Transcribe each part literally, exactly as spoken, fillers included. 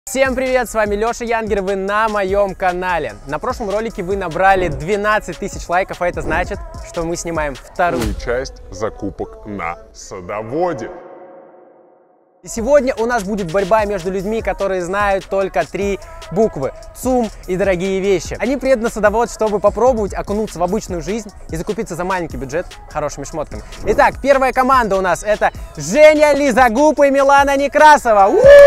Всем привет, с вами Леша Янгер, вы на моем канале. На прошлом ролике вы набрали двенадцать тысяч лайков, а это значит, что мы снимаем вторую часть закупок на садоводе. И сегодня у нас будет борьба между людьми, которые знают только три буквы – ЦУМ и дорогие вещи. Они приедут на садовод, чтобы попробовать окунуться в обычную жизнь и закупиться за маленький бюджет хорошими шмотками. Итак, первая команда у нас – это Женя Лизагуб и Милана Некрасова.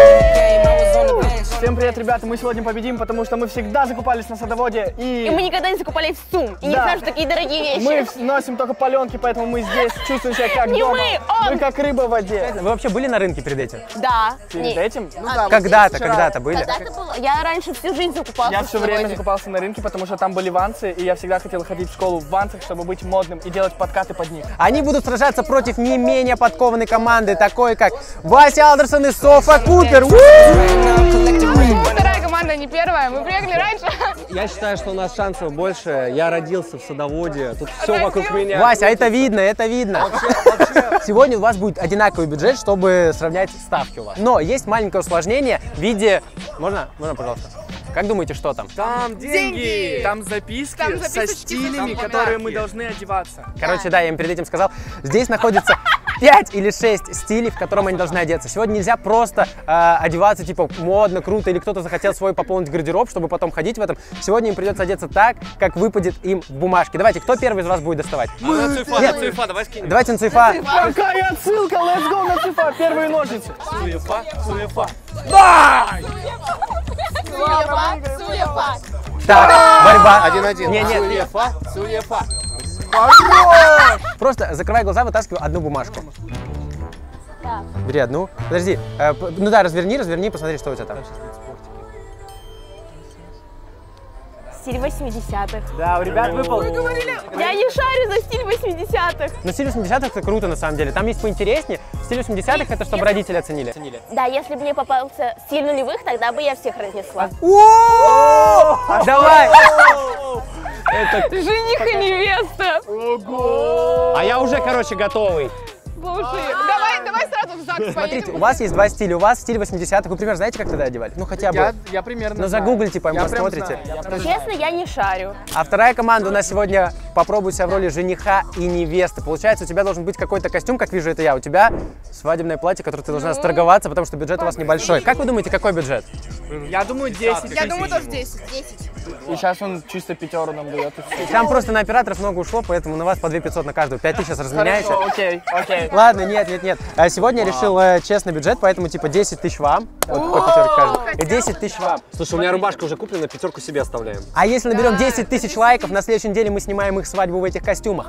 Всем привет, ребята! Мы сегодня победим, потому что мы всегда закупались на садоводе и... И мы никогда не закупались в ЦУМ, и да. не знаем, что такие дорогие вещи. Мы носим только паленки, поэтому мы здесь чувствуем себя как не дома. Мы, он. Мы как рыба в воде. Вы вообще были на рынке перед этим? Да. Перед не... этим? Ну, а, да. Когда-то, когда-то были? Когда-то было. Я раньше всю жизнь закупался. Я все время закупался на рынке, потому что там были вансы, и я всегда хотел ходить в школу в вансах, чтобы быть модным и делать подкаты под них. Они будут сражаться против не менее подкованной команды, такой как Вася Алдерсон и Софа Купер. Вторая команда не первая, мы приехали раньше. Я считаю, что у нас шансов больше. Я родился в садоводе, тут все вокруг меня. Вася, это видно, это видно. Вообще, вообще... Сегодня у вас будет одинаковый бюджет, чтобы сравнять ставки у вас. Но есть маленькое усложнение в виде... Можно? Можно, пожалуйста? Как думаете, что там? Там деньги! деньги. Там записки, там записки со стилями, там которые мы должны одеваться. Короче, да, я им перед этим сказал. Здесь находится пять или шесть стилей, в котором они должны одеться. Сегодня нельзя просто э, одеваться типа модно, круто, или кто-то захотел свой пополнить гардероб, чтобы потом ходить в этом. Сегодня им придется одеться так, как выпадет им в бумажке. Давайте, кто первый из вас будет доставать? А на цифа, на цифа, давай скинем. Давайте на цифа. Какая отсылка, let's go на цифа, первые ножницы. Цифа, цифа. Дай! Суефа, суефа. Так, борьба. Один-один. Не, не. Суефа, суефа. Просто закрывай глаза, вытаскивай одну бумажку. Так. Бери одну. Подожди. Э, ну да, разверни, разверни, посмотри, что у тебя там. Стиль восьмидесятых. Да, у ребят выпал. Я не шарю за стиль восьмидесятых. Но стиль восьмидесятых это круто на самом деле. Там есть поинтереснее. Стиль восьмидесятых это чтобы родители оценили. Да, если бы мне попался стиль нулевых, тогда бы я всех разнесла. Давай! Жених и невеста. А я уже, короче, готовый. Слушай, давай, давай сразу в ЗАГС Смотрите, поедем. у вас есть два стиля. У вас стиль восьмидесятых. Вы, например, знаете, как тогда одевали? Ну, хотя бы. Я, я примерно Ну, знаю. загуглите, по Я прям посмотрите. знаю, я прям Честно, я не шарю. А вторая команда у нас сегодня попробует себя в роли жениха и невесты. Получается, у тебя должен быть какой-то костюм, как вижу это я. У тебя свадебное платье, которое ты должна сторговаться, потому что бюджет у вас небольшой. Как вы думаете, какой бюджет? Я думаю, десять. Я думаю, тоже десять. десять. И сейчас он чисто пятеру нам дает. Там просто на операторов много ушло, поэтому на вас по две тысячи пятьсот на каждую. пять тысяч сейчас разменяете. Хорошо, окей, окей. Ладно, нет, нет, нет. А сегодня я решил э, честный бюджет, поэтому типа десять тысяч вам. Вот по пятерке каждый. И десять тысяч вам. Слушай, у меня рубашка уже куплена, пятерку себе оставляем. А если наберем десять тысяч лайков, на следующей неделе мы снимаем их свадьбу в этих костюмах.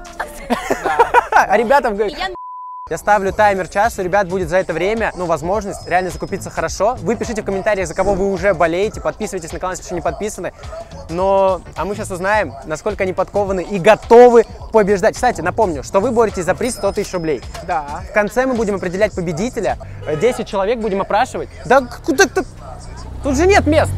А ребятам... Я ставлю таймер час, у ребят будет за это время, ну, возможность реально закупиться хорошо. Вы пишите в комментариях, за кого вы уже болеете, подписывайтесь на канал, если еще не подписаны. Но, а мы сейчас узнаем, насколько они подкованы и готовы побеждать. Кстати, напомню, что вы боретесь за приз сто тысяч рублей. Да. В конце мы будем определять победителя, десять человек будем опрашивать. Да куда-то... Тут же нет мест.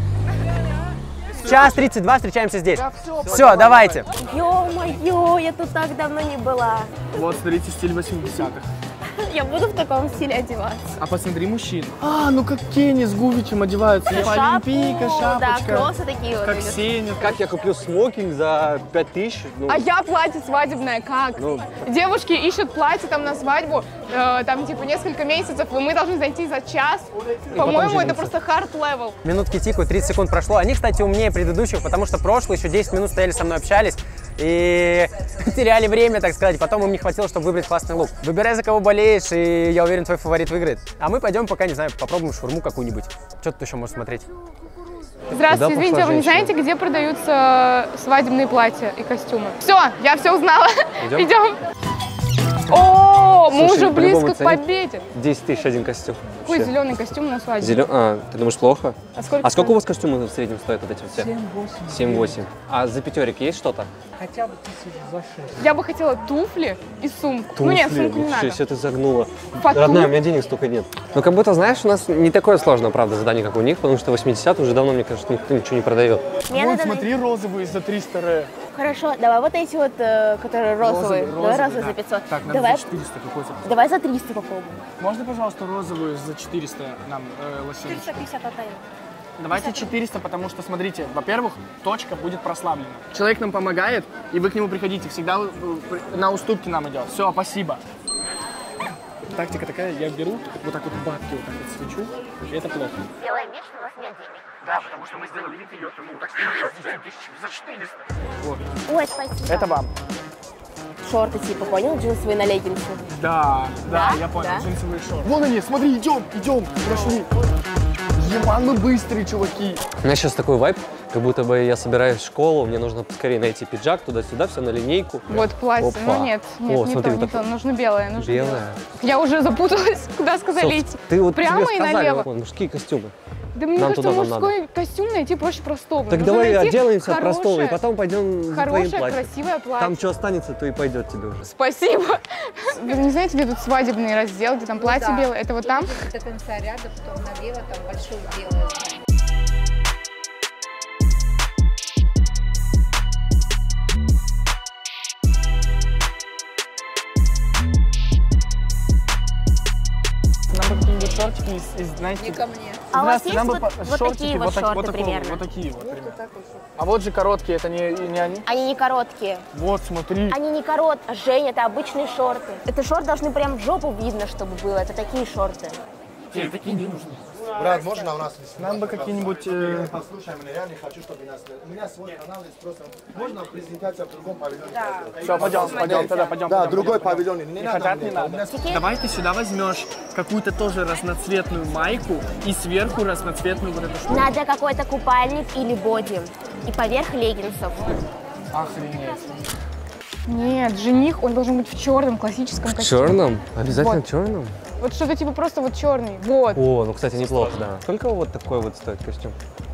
Час тридцать два, встречаемся здесь. Да, все, все, давайте. Ё-моё, я тут так давно не была. Вот, смотрите, стиль восьмидесятых. Я буду в таком стиле одеваться. А посмотри мужчин. А, ну как Кенни с Гувичем одеваются. Шапку, Олимпийка, шапочка. да, кроссы такие вот. Как идут. Сеня. Как я куплю смокинг за пять тысяч? Ну, А я платье свадебное, как? Ну. Девушки ищут платье там на свадьбу, э, там типа несколько месяцев, и мы должны зайти за час. По-моему, это просто hard level. Минутки тикают, тридцать секунд прошло. Они, кстати, умнее предыдущих, потому что прошлые еще десять минут стояли со мной, общались и теряли время, так сказать. Потом им не хватило, чтобы выбрать классный лук. Выбирай, за кого болеешь, и я уверен, твой фаворит выиграет. А мы пойдем пока, не знаю, попробуем шаурму какую-нибудь. Что тут еще можно смотреть? Здравствуйте, Куда извините, пошла а вы не женщина? знаете, где продаются свадебные платья и костюмы? Все, я все узнала. Идем? Идем. О, мы Слушай, уже близко по-любому к ценник. победе. десять тысяч один костюм. Какой зеленый костюм на свадьбе? Зелё... А, ты думаешь, плохо? А сколько, А сколько у вас костюмов в среднем стоят вот эти все? семь-восемь. семь-восемь. А за пятерик есть что-то? Хотя бы тысяч за шесть. Я бы хотела туфли и сумку. Ну нет, сумку не Ничего надо. себе ты загнула. Фату. Родная, у меня денег столько нет. Ну, как будто, знаешь, у нас не такое сложное, правда, задание, как у них, потому что восьмидесятые уже давно, мне кажется, никто ничего не продает. Мне Вот, надо смотри, розовые за триста ре. Хорошо, давай вот эти вот, э, которые розовые. Розовый, Давай розовый, розовые да. за пятьсот. Так, нам давай, за четыреста какой-то. давай за триста попробуем. Можно, пожалуйста, розовую за четыреста нам э, лосьоночку? четыреста пятьдесят отдаю. Давайте четыреста, потому что, смотрите, во-первых, точка будет прославлена. Человек нам помогает, и вы к нему приходите. Всегда на уступки нам идет. Все, спасибо. Тактика такая, я беру, вот так вот бабки вот так вот свечу, и это плохо. Делаем вид, что у нас нет денег. Да, потому что мы сделали вид ее, ну, так десять тысяч за четыреста. Вот. Ой, спасибо. Это вам. Шорты типа, понял? Джинсовые на леггинсы. Да, да, Да? я понял, Да? джинсовые шорты. Вон они, смотри, идем, идем, прошли. Еман, мы быстрые, чуваки. У меня сейчас такой вайб, как будто бы я собираюсь в школу, мне нужно поскорее найти пиджак, туда-сюда, все на линейку. Вот платье. Опа. Ну нет, нет, О, не смотри, то, не такое. то. Нужно белое. Нужно Белое. Я уже запуталась, куда сказали идти. Ты вот Прямо тебе и сказали, налево. вон, мужские костюмы. Да мне Нам кажется, туда нам мужской костюм найти проще простого. Так Нужно давай найти отделаемся от простого, и хорошее- потом пойдем за твоим Хорошее, платьем. красивое платье. Там что останется, то и пойдет тебе уже. Спасибо. Вы не знаете, где тут свадебный раздел, где там платье да. белое? Это вот там? До конца ряда, потом налево, там большое белое. Нам бы какие-нибудь шортики из, из, знаете... Не ко мне. А у вас Здравствуйте, есть нам бы вот- по- вот шортики такие вот так- шорты такого- примерно? Вот такие вот примерно. Такой шорт. А вот же короткие, это не, не они? Они не короткие. Вот, смотри. Они не короткие. Жень, это обычные шорты. Это шорт должны прям в жопу видно, чтобы было. Это такие шорты. Брат, можно у нас? Нам бы какие-нибудь... э, Послушай меня, я не хочу, чтобы нас... У меня свой канал есть просто... Можно презентация в другом павильоне? Да. Все, пойдем, пойдем, тогда пойдем. Да, пойдем, другой пойдем. павильон. Не, Не надо хотят, мне. не надо. У меня свой- Давай ты сюда возьмешь какую-то тоже разноцветную майку и сверху разноцветную вот эту штуку. Надо какой-то купальник или боди. И поверх леггинсов. Охренеть. Нет, жених, он должен быть в черном классическом В костюме. черном? Обязательно Вот. черном? Вот что-то типа просто вот черный. Вот. О, ну, кстати, неплохо, да. Сколько вот такой вот стоит костюм?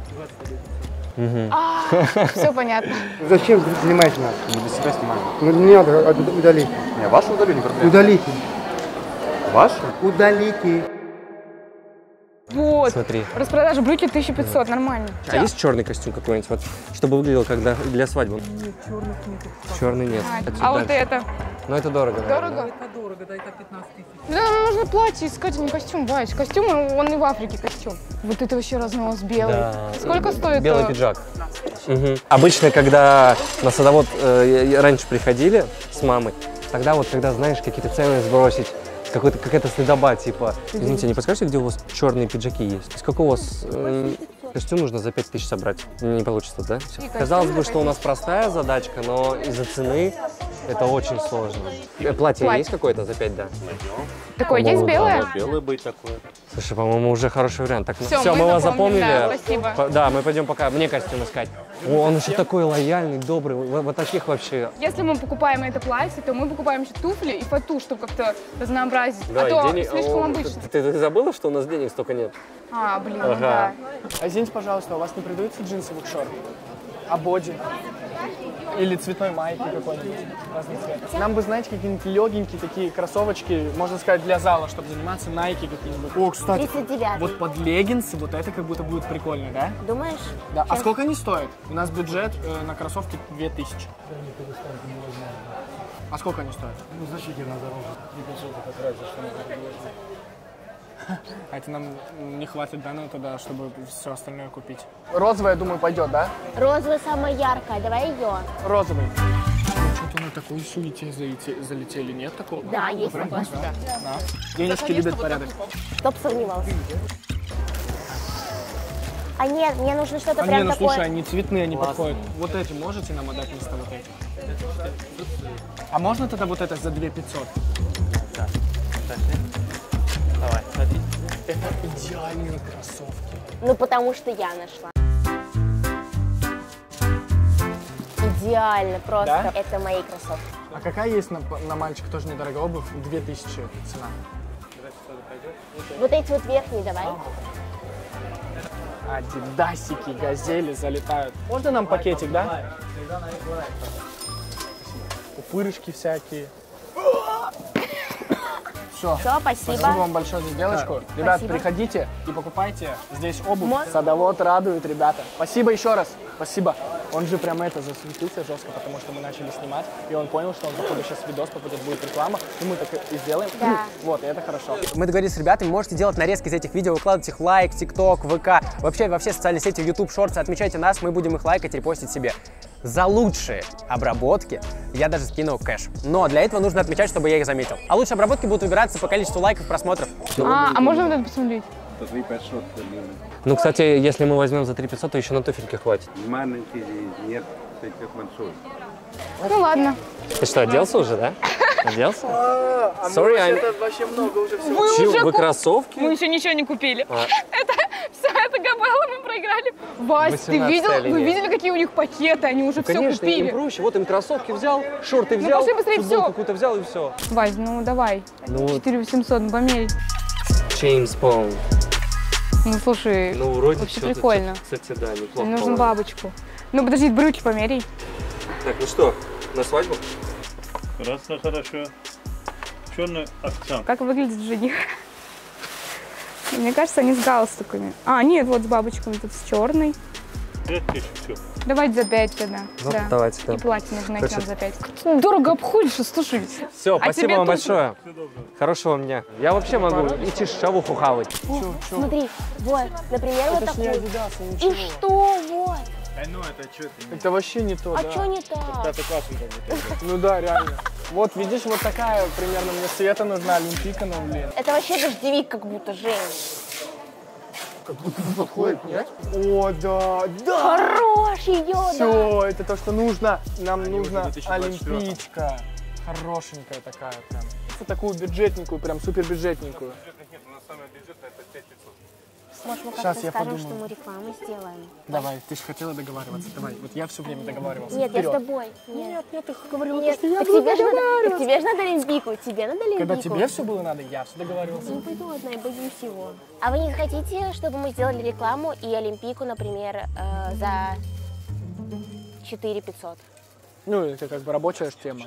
Все понятно. Зачем снимаете нас? Мы для себя снимаем. Ну не надо, удалите. Не, вашу удалили, не проблема. Удалите. Вашу? Удалите. Вот. Смотри. Распродажа брюки тысяча пятьсот, нормально. А есть черный костюм какой-нибудь, вот, чтобы выглядел как для, для свадьбы? Нет, черных нет. Черный нет. А вот это? Ну это дорого, наверное. Дорого? Это дорого, да, это пятнадцать тысяч. Да, нам нужно платье искать, а не костюм, Вась. Костюм, он и в Африке костюм. Вот это вообще разнос белый. Да. Сколько стоит? Белый э, пиджак. Мгм. Обычно, когда на садовод э, я- раньше приходили с мамой, тогда вот, когда, знаешь, какие-то цены сбросить, какой-то, какая-то следоба, типа, извините, не подскажете, где у вас черные пиджаки есть? Сколько у вас э, костюм нужно за пять тысяч собрать? Не получится, да? Всё. Казалось бы, что у нас простая задачка, но из-за цены это очень сложно. Э, Платье Платье. есть какое-то за пять, да? Такое есть По-моему, белое? да. Белый быть такой. Слушай, по-моему, уже хороший вариант. Так, ну, Всё, всё, мы мы вас запомнили, запомнили. да, спасибо. По- Да, мы пойдем пока мне костюм искать. О, он еще такой лояльный, добрый. Вот, вот таких вообще. Если мы покупаем это платье, то мы покупаем еще туфли и фату, чтобы как-то разнообразить. Да, а и то денег- слишком О, обычно. Ты, ты забыла, что у нас денег столько нет? А, блин, ну Ага. да. А извините, пожалуйста, у вас не продаются джинсовых шорт? А боди? Или цветной майки какой-нибудь разный цвет? Нам бы, знаете, какие-нибудь легенькие такие кроссовочки, можно сказать, для зала, чтобы заниматься, найки какие-нибудь. О, кстати, тридцать девятый. вот под леггинсы вот это как будто будет прикольно, да? Думаешь? Да. А сколько они стоят? У нас бюджет э, на кроссовки две тысячи. А сколько они стоят? Ну, зачем на дорогу? А это нам не хватит, да, на тогда, чтобы все остальное купить? Розовая, думаю, пойдет, да? Розовая самая яркая, давай ее. Розовый. Что-то на такой суете залете- залетели, нет такого? Да, есть такое. Да. Денежки любят порядок. Кто бы сомневался. А нет, мне нужно что-то А не, прям ну такое. слушай, они цветные, они подходят. Вот эти можете нам отдать вместо вот этих? А можно тогда вот это за две пятьсот? Давай, смотри. Это идеальные кроссовки. Ну, потому что я нашла. Идеально, просто. Да? Это мои кроссовки. А какая есть на, на мальчика тоже недорогая обувь? две тысячи цена. Вот эти вот верхние давай. Адидасики, газели залетают. Можно нам пакетик, да? Пупырышки всякие. Все. Все, спасибо. Спасибо вам большое за сделочку. Ребят, Спасибо. приходите и покупайте здесь обувь. Мо- Садовод радует, ребята. Спасибо еще раз. Спасибо. Он же прям это засветился жестко, потому что мы начали снимать, и он понял, что он, походу, сейчас видос попадет, будет реклама, и мы так и сделаем. Да. Вот, и это хорошо. Мы договорились с ребятами, можете делать нарезки из этих видео, выкладывать их в лайк, ТикТок, ВК, вообще во все социальные сети, YouTube, Шортсы, отмечайте нас, мы будем их лайкать, репостить себе. За лучшие обработки я даже скину кэш. Но для этого нужно отмечать, чтобы я их заметил. А лучшие обработки будут выбираться по количеству лайков, просмотров. А, а можно вот это посмотреть? Ну, кстати, если мы возьмем за три пятьсот, то еще на туфельки хватит. Ну ладно. Ты что, оделся уже, да? Оделся? А Sorry, I'm... это вообще много уже всего. Вы Чё, уже вы куп- кроссовки? Мы еще ничего не купили. А. Это все, это Габелла мы проиграли. Вась, ты видел, вы линия. видели, какие у них пакеты? Они уже все Конечно, им купили. проще. Вот им кроссовки взял, шорты Ну, взял, пошли быстрее, футболку всё. какую-то взял и все. Вась, ну давай. Ну, четыре восемьсот, ну померь. Джеймс Бонд. Ну слушай, Ну, вроде вообще что-то, прикольно. Кстати, да, неплохо. Мне нужно по-моему. бабочку. Ну подожди, брюки померяй. Так, ну что, на свадьбу? Красно, хорошо. Черный акцент. Как выглядит жених? Мне кажется, они с галстуками. А, нет, вот с бабочками, тут с черной. пять тысяч, все. Давайте за пять тогда. Ну, да. давайте, да. И платье нужно найти Значит- нам за пять. Дорого обходишься, слушай. Все, А спасибо тебе вам тоже. большое. Хорошего вам дня. Я вообще могу идти шавуху хавать. Смотри, вот, например, вот Это ж не такой. Adidas, И ничего. что, вот? Да ну это что ты? Это вообще не то, А да. что не так? Пятый класс он там. Ну да, реально. Вот видишь, вот такая примерно мне Света нужна, Олимпийка, ну блин. Это вообще дождевик как будто, Жень. Как будто подходит, нет? О, да, да! Хорош ее, да. Все, это то, что нужно. Нам Они нужна уже в две тысячи двадцать четвёртом. олимпийка. Хорошенькая такая прям. Это такую бюджетненькую, прям супер бюджетненькую. Нет, у нас самая бюджетная это пять тысяч. Может, мы Сейчас как-то я скажем, подумаю. что мы рекламу сделаем? Давай, ты же хотела договариваться. Давай, вот я все время договаривался. Нет, я с Вперед. тобой. Нет, Нет, ты говорила, Нет, что я так буду тебе, же надо, так договариваться. тебе же надо олимпийку, тебе надо олимпийку. Когда тебе все было надо, я все договаривался. Не пойду одна и боюсь всего. А вы не хотите, чтобы мы сделали рекламу и олимпийку, например, э, за четыре пятьсот? Ну, это как бы рабочая ж тема.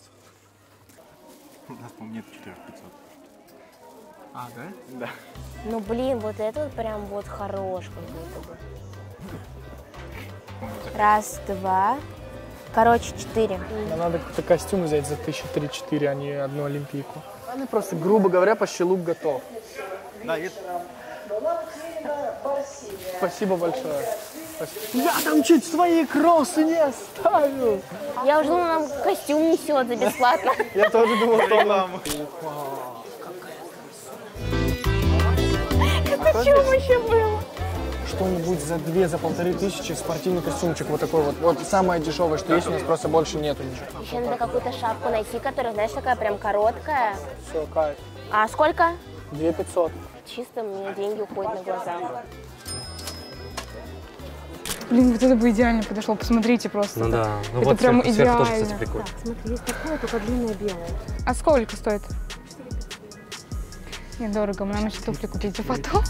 У нас, по-моему, нет четыре пятьсот. А, да? Да. Ну, блин, вот это вот прям вот хорош как будто бы. Раз, два. Короче, четыре. Нам надо какой-то костюм взять за тысячу три-четыре, а не одну олимпийку. Они просто, грубо говоря, почти лук готов. Да, это... Спасибо большое. Спасибо. Я там чуть свои кроссы не оставил. Я уже думала, нам костюм несет за бесплатно. Я тоже думал, что нам... Это что вообще было? Что-нибудь за две, за полторы тысячи спортивный костюмчик вот такой вот. Вот самое дешевое, что есть, у нас просто больше нету ничего. Еще надо какую-то шапку найти, которая, знаешь, такая прям короткая. Все, кайф. А сколько? две пятьсот. Чисто мне деньги уходят на глаза. Блин, вот это бы идеально подошло. Посмотрите просто. Ну да. Ну это вот прям сверху, сверху тоже, идеально. кстати, прикольно. Смотри, есть такое, только длинное белое. А сколько стоит? Недорого, нам еще туфли купить за потом.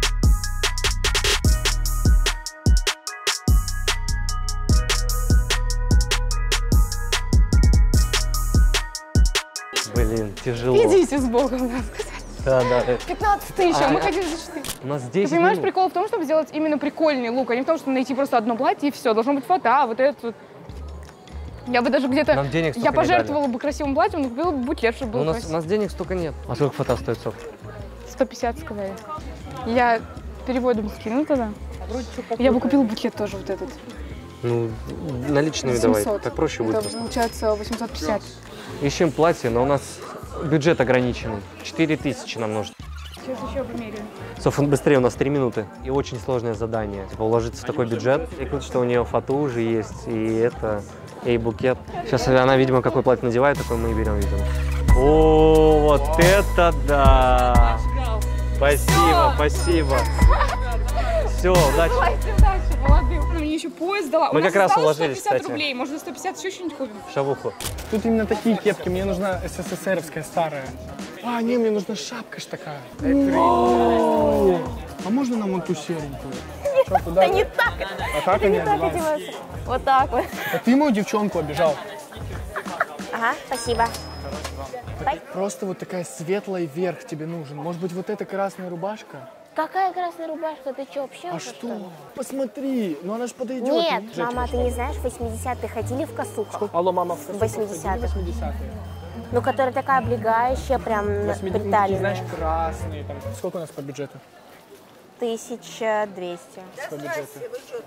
Блин, тяжело. Идите с Богом, надо сказать. Да, да. э, пятнадцать тысяч, а, А, мы а, хотим за четыре. У нас Ты десять понимаешь, минут. прикол в том, чтобы сделать именно прикольный лук, а не в том, чтобы найти просто одно платье и все. Должно быть фото, а вот это вот. Я бы даже где-то... Нам денег столько Я не пожертвовала бы красивым платьем, но купила бы буклет, чтобы Ну, было у, нас, у красиво. нас денег столько нет. А сколько фото стоит, Соф? сто пятьдесят сказали. Я переводом скину тогда. Я бы купила буклет тоже вот этот. Ну, наличными давай. семьсот. Так проще будет. Это просто. получается восемьсот пятьдесят. Ищем платье, но у нас бюджет ограниченный. четыре тысячи нам нужно. Сейчас еще померяю. Соф, быстрее, у нас три минуты. И очень сложное задание. Типа уложиться в такой бюджет. И круто, что у нее фото уже есть. И это, и букет. Сейчас она, видимо, какой платье надевает, такой мы и берем, видимо. О, вот это да! Спасибо, спасибо. Все, удачи. Давайте, удачи, молодым. Она мне еще поезд дала. Мы У нас как раз осталось уложились, сто пятьдесят кстати. рублей. Может, за сто пятьдесят еще что-нибудь купим? Шавуху. Тут именно такие кепки, мне нужна СССРовская старая. А, не, мне нужна шапка ж такая. О, а можно нам вот ту серенькую? Что, туда? Да не так. А так Это они не так одеваются. одеваются. Вот так вот. А ты мою девчонку обижал. Ага, спасибо. Просто вот такая светлая верх тебе нужен. Может быть, вот эта красная рубашка? Какая красная рубашка? Ты что, вообще? А что? Ли? Посмотри, ну она же подойдет. Нет, мама, ты не знаешь, в восьмидесятые ходили в косухах? Алло, мама, в восьмидесятых. Ну, которая такая облегающая, прям приталенная. Ты знаешь, красные, там, сколько у нас по бюджету? тысяча двести. По бюджету.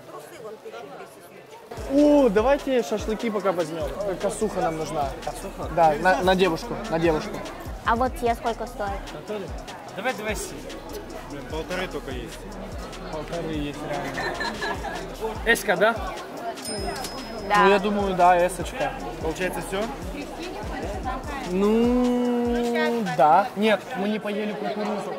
О, давайте шашлыки пока возьмем. Косуха нам нужна. Косуха? Да, на, на девушку, на девушку. А вот те сколько стоят? Давай двести. Блин, полторы только есть. Полторы есть, реально. Эска, да? Да. Ну, я думаю, да, эсочка. Получается все? Ну, да. Нет, мы не поели кукурузу.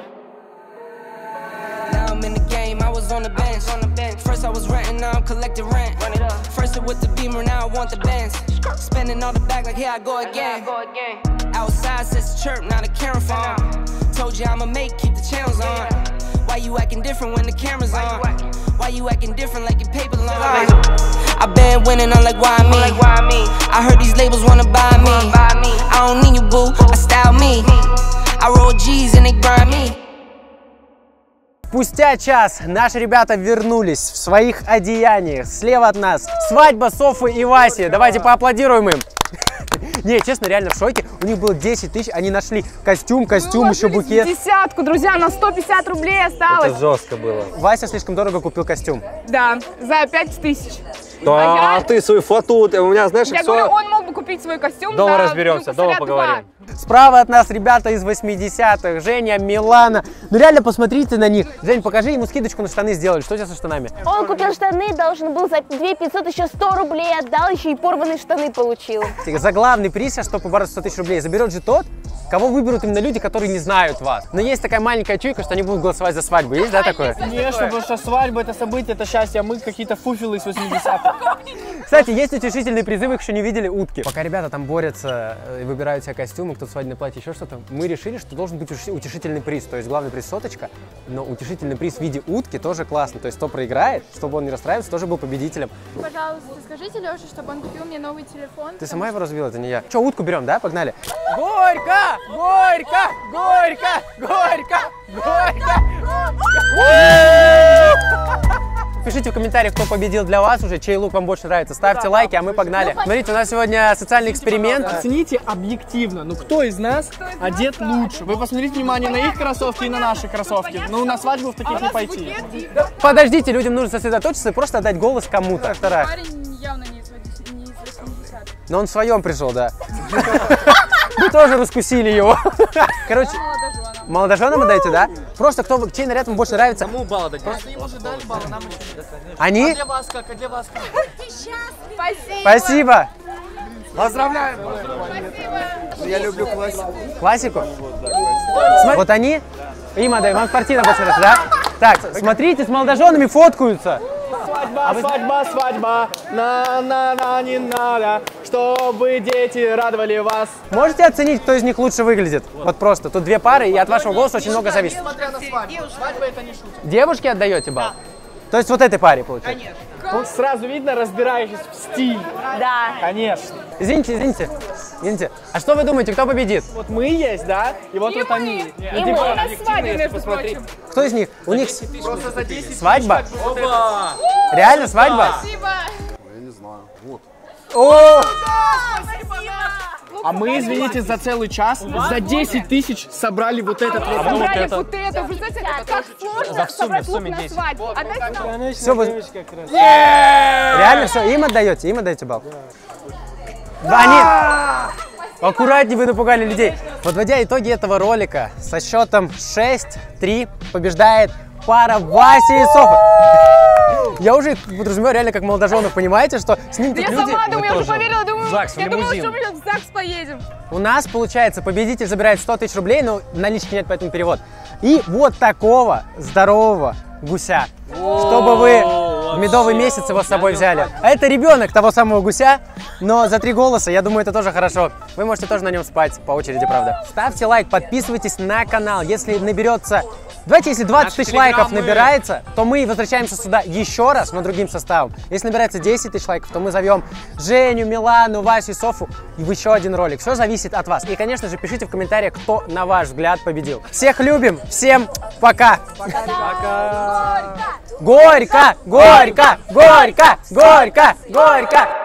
I'm in the game, I was on the bench. First I was renting, now I'm collecting rent. First it with the Beamer, now I want the Benz. Spending all the bag like here I go again. Outside says chirp, not a camera phone. Told you I'ma make, keep the channels on. Why you acting different when the camera's on? Why you acting different like your paper long? I been winning, I'm like, why me? I heard these labels wanna buy me. I don't need you, boo, I style me. I roll G's and they grind me. Спустя час наши ребята вернулись в своих одеяниях. Слева от нас свадьба Софы и Васи. Давайте поаплодируем им. Не, честно, реально в шоке. У них было десять тысяч, они нашли костюм, костюм, еще букет. Десятку, друзья, на сто пятьдесят рублей осталось. Это жестко было. Вася слишком дорого купил костюм. Да, за пять тысяч. Да, а я... ты свой фоту, у меня, знаешь, я все... говорю, он мог бы купить свой костюм. Дома за разберемся, дома поговорим. Справа от нас ребята из восьмидесятых. Женя, Милана. Ну реально, посмотрите на них. Жень, покажи, ему скидочку на штаны сделали. Что у тебя со штанами? Он купил штаны, должен был за две тысячи пятьсот еще сто рублей отдал, еще и порванные штаны получил. За главный приз, что побороть сто тысяч рублей, заберет же тот, кого выберут именно люди, которые не знают вас. Но есть такая маленькая чуйка, что они будут голосовать за свадьбу. Есть, да, такое? Конечно, потому что свадьба — это событие, это счастье, а мы какие-то фуфелы из восьмидесятых. Кстати, есть утешительные призы, вы их еще не видели, утки. Пока ребята там борются и выбирают себе костюмы, кто-то свадебное платье, еще что-то, мы решили, что должен быть утешительный приз. То есть главный приз соточка, но утешительный приз в виде утки тоже классно. То есть кто проиграет, чтобы он не расстраивался, тоже был победителем. Пожалуйста, скажите Леше, чтобы он купил мне новый телефон. Ты сама его разбила, это не я. Че, утку берем, да? Погнали. Горько! Горько! Горько! Горько! Горько! Пишите в комментариях, кто победил для вас уже, чей лук вам больше нравится. Ставьте лайки, а мы погнали. Смотрите, у нас сегодня социальный эксперимент. Оцените объективно, ну кто из нас одет лучше? Вы посмотрите внимание на их кроссовки и на наши кроссовки. Ну на свадьбу в таких не пойти. Подождите, людям нужно сосредоточиться и просто отдать голос кому-то. Вторая. Парень явно не из восьмидесятых. Но он в своем пришел, да. Мы тоже раскусили его. Короче, молодоженам отдаете, да? Просто кто, чей наряд вам больше нравится? Кому балл дать? Просто им уже дали балл, нам еще не достаточно. Они? А для вас как? А для вас как? Спасибо. Спасибо. Поздравляем. Спасибо. Я люблю классику. Классику? Смотри, вот они, им отдаем, вам спортивно больше нравится, да? Так, смотрите, с молодоженами фоткаются. Свадьба, А вы... свадьба, свадьба, на-на-на, не надо, чтобы дети радовали вас. Можете оценить, кто из них лучше выглядит? Вот просто, тут две пары, и от вашего голоса очень много зависит. Несмотря на свадьбу, свадьба это не шутка. Девушке отдаете балл? Да. То есть вот этой паре, получается? Конечно. Тут сразу видно, разбираетесь в стиль. Да. Конечно. Извините, извините, извините. А что вы думаете, кто победит? Вот мы есть, да? И вот И вот мы. они. И мы на свадьбе, между прочим. Кто из них? У них Просто за десять свадьба? Опа! Реально свадьба? Спасибо. Я не знаю. Вот. О! А мы, извините, за целый час за десять тысяч собрали вот этот вот. Собрали вот это. Представляете, как сложно собрать лук на свадьбу. Отдайте нам. Все, вы... Реально все, им отдаете, им отдаете балл? Да, они... Аккуратнее, вы напугали людей. Подводя итоги этого ролика, со счетом шесть три побеждает пара Васи и Софы. Я уже подразумеваю реально как молодоженов, понимаете, что с ним тут Я люди... сама думаю, я уже поверила, думаю, ЗАГС, в я думала, лимузин. что мы в ЗАГС поедем. У нас, получается, победитель забирает сто тысяч рублей, но налички нет, поэтому перевод. И вот такого здорового гуся, чтобы вы В медовый месяц его с собой взяли. А это ребенок того самого гуся, но за три голоса, я думаю, это тоже хорошо. Вы можете тоже на нем спать по очереди, правда. Ставьте лайк, подписывайтесь на канал. Если наберется... Давайте, если двадцать тысяч лайков набирается, то мы возвращаемся сюда еще раз, но другим составом. Если набирается десять тысяч лайков, то мы зовем Женю, Милану, Васю и Софу и в еще один ролик. Все зависит от вас. И, конечно же, пишите в комментариях, кто, на ваш взгляд, победил. Всех любим, всем пока! Пока! Горько! Горько! Горько! Горько! Горько!